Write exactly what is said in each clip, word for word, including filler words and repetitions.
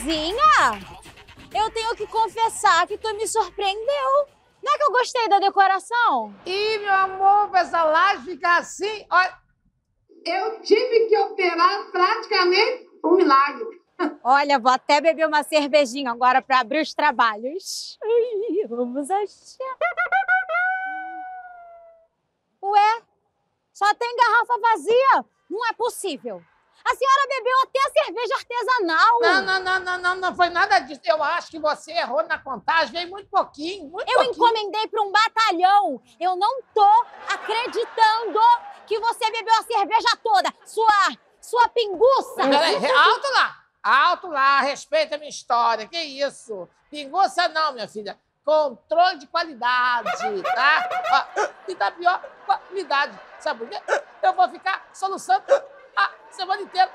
Terezinha, eu tenho que confessar que tu me surpreendeu. Não é que eu gostei da decoração? Ih, meu amor, pra essa laje ficar assim, olha... Eu tive que operar praticamente um milagre. Olha, vou até beber uma cervejinha agora pra abrir os trabalhos. Ai, vamos achar. Ué, só tem garrafa vazia? Não é possível. A senhora bebeu até a cerveja artesanal. Não, não, não, não, não, não foi nada disso. Eu acho que você errou na contagem, veio muito pouquinho, muito Eu pouquinho. encomendei para um batalhão. Eu não tô acreditando que você bebeu a cerveja toda. Sua, sua pinguça. Peraí, alto lá, alto lá, respeita a minha história. Que isso? Pinguça não, minha filha. Controle de qualidade, tá? Ó, e da pior qualidade. Sabe por quê? Eu vou ficar soluçando a semana inteira.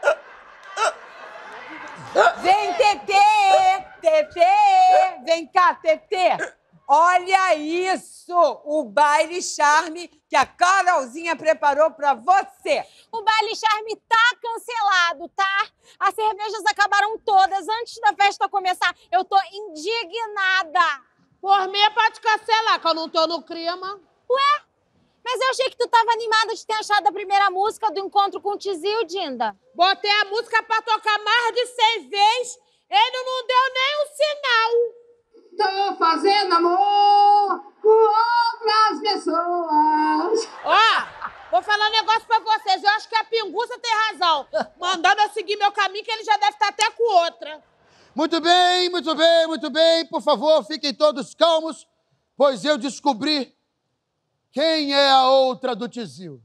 Vem, Tetê! Tetê! Vem cá, Tetê! Olha isso! O baile charme que a Carolzinha preparou pra você! O baile charme tá cancelado, tá? As cervejas acabaram todas antes da festa começar. Eu tô indignada. Por mim, pode cancelar, que eu não tô no clima. Ué? Mas eu achei que tu tava animada de ter achado a primeira música do encontro com o Tizio, Dinda. Botei a música pra tocar mais de seis vezes, ele não deu nem um sinal. Tô fazendo amor com outras pessoas. Ó, vou falar um negócio pra vocês. Eu acho que a Pinguça tem razão. Mandando eu seguir meu caminho, que ele já deve estar até com outra. Muito bem, muito bem, muito bem. Por favor, fiquem todos calmos, pois eu descobri quem é a outra do Tizio.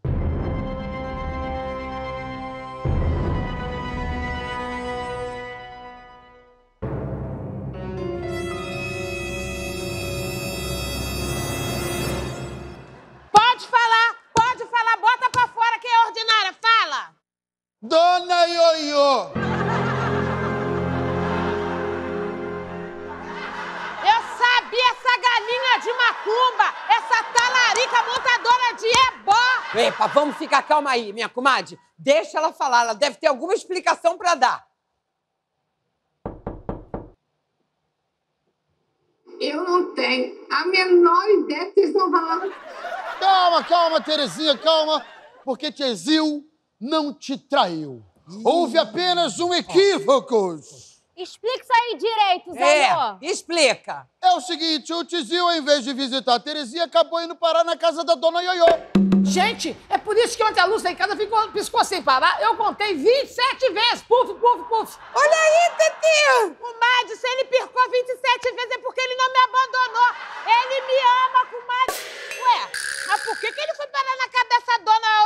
Pode falar, pode falar. Bota pra fora quem é ordinária. Fala. Dona Ioiô! Eu sabia, essa galinha de macumba, essa talarica montadora de ebó. Epa, vamos ficar calma aí, minha comadre. Deixa ela falar, ela deve ter alguma explicação pra dar. Eu não tenho a menor ideia do que vocês estão falando. Calma, calma, Terezinha, calma, porque Tizio não te traiu. Houve apenas um equívoco. Explica isso aí direito, Zé. É, explica. É o seguinte, o Tizio, ao invés de visitar a Terezinha, acabou indo parar na casa da Dona Ioiô. Gente, é por isso que ontem a Lúcia em casa ficou, piscou sem parar. Eu contei vinte e sete vezes. Puf, puf, puf. Olha aí, Tetê! Comadre, se ele pircou vinte e sete vezes é porque ele não me abandonou. Ele me ama, comadre. Ué, mas por que, que ele foi parar na casa dessa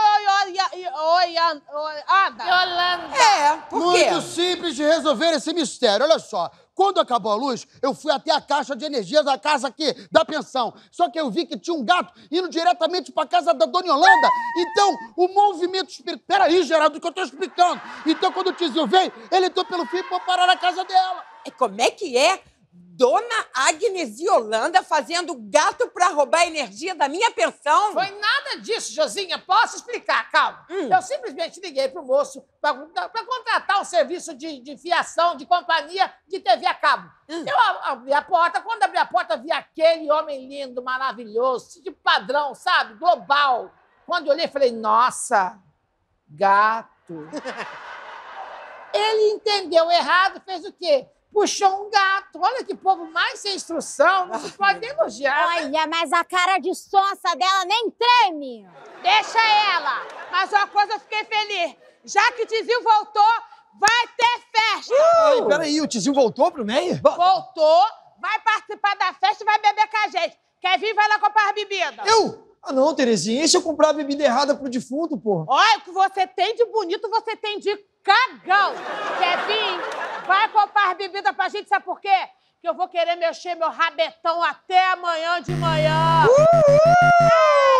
dona Yolanda? Yolanda. É, por quê? Muito simples de resolver esse mistério. Olha só, quando acabou a luz, eu fui até a caixa de energia da casa aqui, da pensão. Só que eu vi que tinha um gato indo diretamente pra casa da Dona Yolanda. Então, o movimento espiritual... Peraí, Geraldo, que eu tô explicando. Então, quando o Tizio veio, ele entrou pelo fio pra parar na casa dela. E como é que é? Dona Agnes Yolanda fazendo gato pra roubar a energia da minha pensão? Foi nada disso, Josinha. Posso explicar? Calma. Hum. Eu simplesmente liguei pro moço pra, pra contratar um serviço de, de fiação, de companhia de T V a cabo. Hum. Eu a- abri a porta. Quando abri a porta, vi aquele homem lindo, maravilhoso, de padrão, sabe? Global. Quando eu olhei, falei, nossa, gato. Ele entendeu errado, fez o quê? Puxou um gato. Olha que povo mais sem instrução. Não se pode elogiar. né? Olha, mas a cara de sonsa dela nem treme. Deixa ela. Mas uma coisa eu fiquei feliz. Já que o Tizio voltou, vai ter festa. Ai, peraí, o Tizio voltou pro Meia? Voltou, vai participar da festa e vai beber com a gente. Quer vir, vai lá comprar as bebidas. Eu? Ah não, Terezinha, e se eu comprar a bebida errada pro defunto, porra? Olha, o que você tem de bonito, você tem de cagão. Quer vir? Vai comprar as bebidas pra gente, sabe por quê? Que eu vou querer mexer meu rabetão até amanhã de manhã. Uhul!